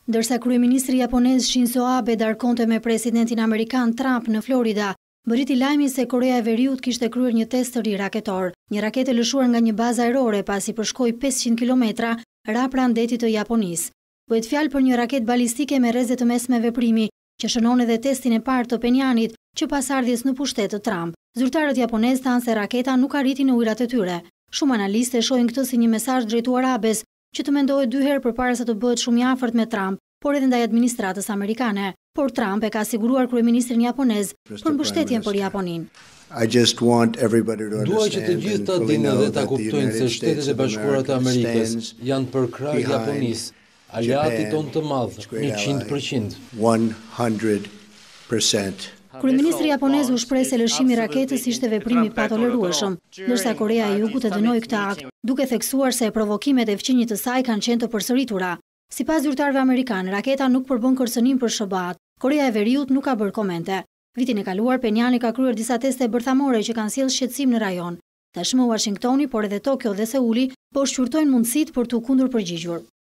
Ndërsa kryeministri japonez Shinzo Abe darkonte me presidentin amerikan Trump në Florida, bëriti lajmi se Korea e Veriut kishte kryer një test të ri raketor. Një raketë lëshuar nga një bazë ajrore pasi përshkoi 500 kilometra ra pranë detit të Japonisë. Bëhet fjalë për një raketë balistike me rreze të mesme veprimi, që shënon edhe testin e parë të Penjanit që pas ardhjes në pushtet të Trump. Zyrtarët japonezë thanë se raketa nuk arriti në ujërat e tyre. Shumë analistë shohin këtë si një mesazh drejtuar Abes, që të mendohet dy herë përpara se të bëhet shumë i afërt me Trump, por edhe ndaj administratës amerikane. Por Trump e ka siguruar kryeministrin japonez për mbështetjen për Japoninë. Dua që të gjithë ta dinë dhe ta kuptojnë se Shtetet e Bashkuara të Amerikës janë për krah Japonisë, aleati tonë të madh, 100%. Kryeministri japonez u shpreh se lëshimi i raketës ishte veprim i patolerueshëm, ndërsa Korea e Jugut e dënoi këtë akt, duke theksuar se provokimet e fqinjit të saj kanë qenë të përsëritura. Sipas zyrtarëve amerikanë, raketa nuk përbën kërcënim për SBA-t. Korea e Veriut nuk ka bërë komente. Vitin e kaluar, Penjani ka kryer disa teste bërthamore që kanë sjellë shqetësim në rajon. Tashmë Washingtoni, por edhe Tokyo dhe Seuli po shqyrtojnë mundësitë për t'u kundërpërgjigjur.